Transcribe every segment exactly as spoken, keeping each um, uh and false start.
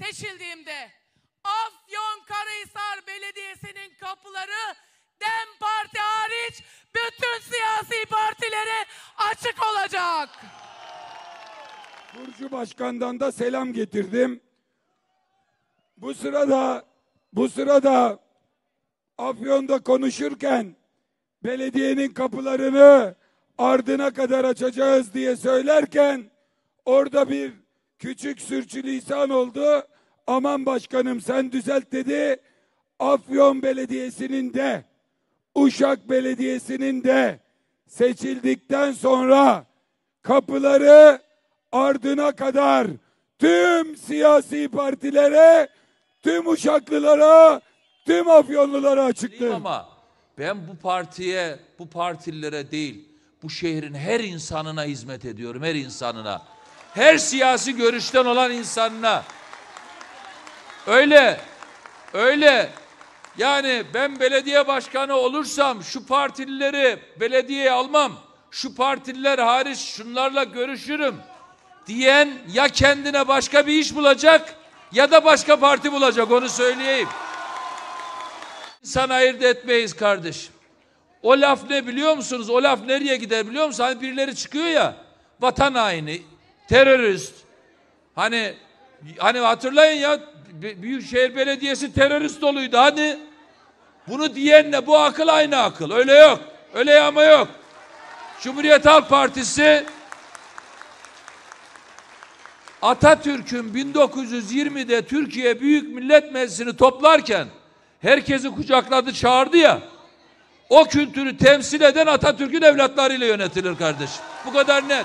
seçildiğimde Afyonkarahisar Belediyesi'nin kapıları DEM Parti hariç bütün siyasi partilere açık olacak. Burcu Başkan'dan da selam getirdim. Bu sırada bu sırada Afyon'da konuşurken belediyenin kapılarını ardına kadar açacağız diye söylerken orada bir küçük sürçülisan oldu. Aman başkanım sen düzelt dedi. Afyon Belediyesi'nin de Uşak Belediyesi'nin de seçildikten sonra kapıları ardına kadar tüm siyasi partilere, tüm Uşaklılara, tüm Afyonlulara açıktır. Ama ben bu partiye, bu partilere değil, bu şehrin her insanına hizmet ediyorum, her insanına. Her siyasi görüşten olan insanına. Öyle, öyle. Yani ben belediye başkanı olursam şu partilileri belediyeye almam, şu partililer hariç şunlarla görüşürüm diyen ya kendine başka bir iş bulacak ya da başka parti bulacak, onu söyleyeyim. İnsan ayırt etmeyiz kardeşim. O laf ne biliyor musunuz? O laf nereye gider biliyor musunuz? Hani birileri çıkıyor ya, vatan haini, terörist. Hani hani hatırlayın ya, Büyükşehir Belediyesi terörist doluydu. Hadi bunu diyenle bu akıl aynı akıl. Öyle yok. Öyle ama yok. Cumhuriyet Halk Partisi Atatürk'ün bin dokuz yüz yirmide Türkiye Büyük Millet Meclisi'ni toplarken herkesi kucakladı, çağırdı ya. O kültürü temsil eden Atatürk'ün evlatlarıyla yönetilir kardeşim. Bu kadar net.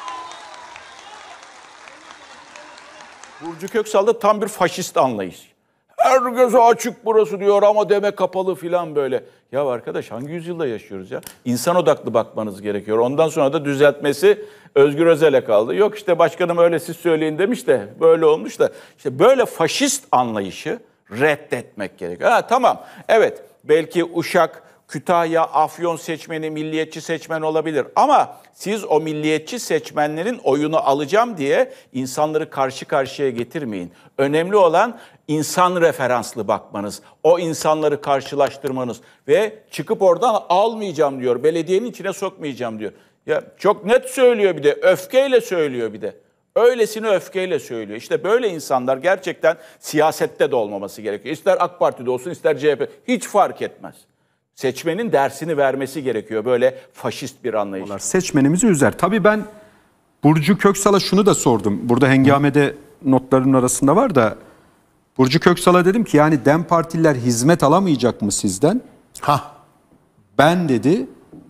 Burcu Köksal'da tam bir faşist anlayış. Herkese açık burası diyor ama deme kapalı filan böyle. Ya arkadaş hangi yüzyılda yaşıyoruz ya? İnsan odaklı bakmanız gerekiyor. Ondan sonra da düzeltmesi Özgür Özel'e kaldı. Yok işte başkanım öyle siz söyleyin demiş de böyle olmuş da. İşte böyle faşist anlayışı reddetmek gerekiyor. Ha tamam, evet belki Uşak, Kütahya, Afyon seçmeni milliyetçi seçmen olabilir. Ama siz o milliyetçi seçmenlerin oyunu alacağım diye insanları karşı karşıya getirmeyin. Önemli olan insan referanslı bakmanız, o insanları karşılaştırmanız ve çıkıp oradan almayacağım diyor, belediyenin içine sokmayacağım diyor. Ya çok net söylüyor, bir de öfkeyle söylüyor bir de. Öylesine öfkeyle söylüyor. İşte böyle insanlar gerçekten siyasette de olmaması gerekiyor. İster AK Parti'de olsun ister C H P, hiç fark etmez. Seçmenin dersini vermesi gerekiyor böyle faşist bir anlayış. Seçmenimizi üzer. Tabii ben Burcu Köksal'a şunu da sordum. Burada hengamede notların arasında var da Burcu Köksal'a dedim ki yani DEM Partililer hizmet alamayacak mı sizden? Ha. Ben dedi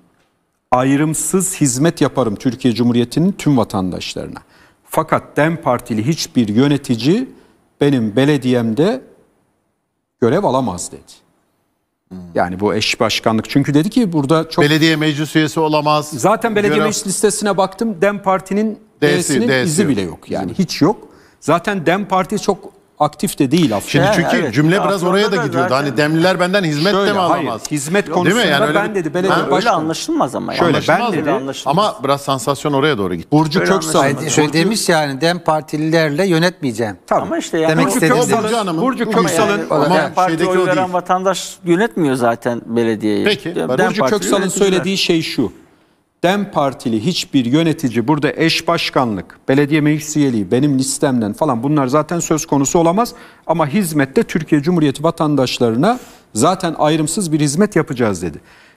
ayrımsız hizmet yaparım Türkiye Cumhuriyeti'nin tüm vatandaşlarına. Fakat DEM Partili hiçbir yönetici benim belediyemde görev alamaz dedi. Yani bu eş başkanlık. Çünkü dedi ki burada çok... Belediye meclis üyesi olamaz. Zaten belediye görev... meclis listesine baktım. DEM Parti'nin D'sinin izi bile yok. Yani hiç yok. Zaten DEM Parti çok aktif de değil Afyon. Şimdi çünkü evet, cümle biraz oraya da da gidiyordu. zaten... Hani Demliler benden hizmet Şöyle, de mi hayır, alamaz? hizmet Yok, konusunda yani ben bir... dedi belediye ha, başkanı. Öyle anlaşılmaz ama. Şöyle Yani. ben dedi. Ama biraz sansasyon oraya doğru gitti. Burcu Öyle Köksal. Şöyle demiş yani DEM Partililerle yönetmeyeceğim. Tabii. Ama işte yani Demek Burcu istediğim Burcu Köksal'ın Hanım'ın Burcu bu Köksal'ın yani, ama DEM Parti'ye şeydeki oy o veren değil. vatandaş yönetmiyor zaten belediyeyi. Peki, DEM Burcu Burcu Partili Köksal'ın yöneticiler. söylediği şey şu. DEM Partili hiçbir yönetici burada eş başkanlık, belediye meclis üyeliği, benim listemden falan bunlar zaten söz konusu olamaz. Ama hizmette Türkiye Cumhuriyeti vatandaşlarına zaten ayrımsız bir hizmet yapacağız dedi.